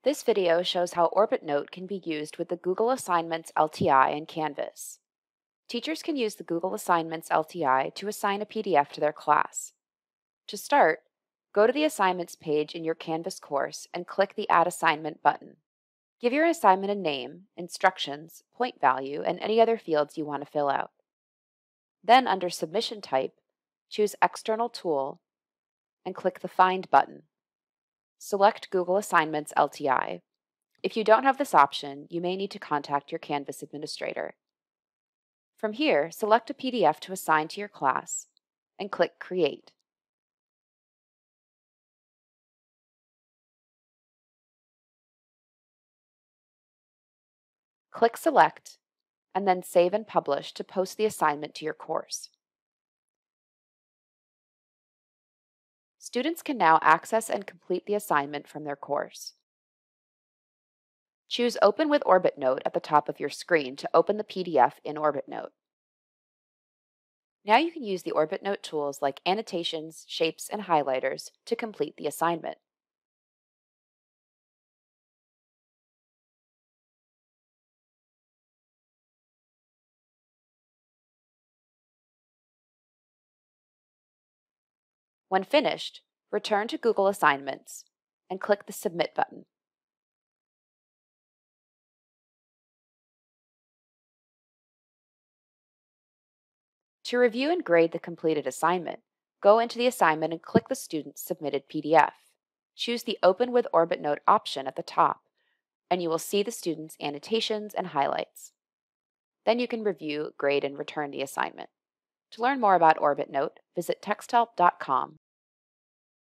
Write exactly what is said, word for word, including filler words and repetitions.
This video shows how OrbitNote can be used with the Google Assignments L T I in Canvas. Teachers can use the Google Assignments L T I to assign a P D F to their class. To start, go to the Assignments page in your Canvas course and click the Add Assignment button. Give your assignment a name, instructions, point value, and any other fields you want to fill out. Then under Submission Type, choose External Tool and click the Find button. Select Google Assignments L T I. If you don't have this option, you may need to contact your Canvas administrator. From here, select a P D F to assign to your class and click Create. Click Select and then Save and Publish to post the assignment to your course. Students can now access and complete the assignment from their course. Choose Open with OrbitNote at the top of your screen to open the P D F in OrbitNote. Now you can use the OrbitNote tools like annotations, shapes, and highlighters to complete the assignment. When finished, return to Google Assignments and click the Submit button. To review and grade the completed assignment, go into the assignment and click the student's submitted P D F. Choose the Open with OrbitNote option at the top, and you will see the student's annotations and highlights. Then you can review, grade, and return the assignment. To learn more about OrbitNote, visit texthelp dot com.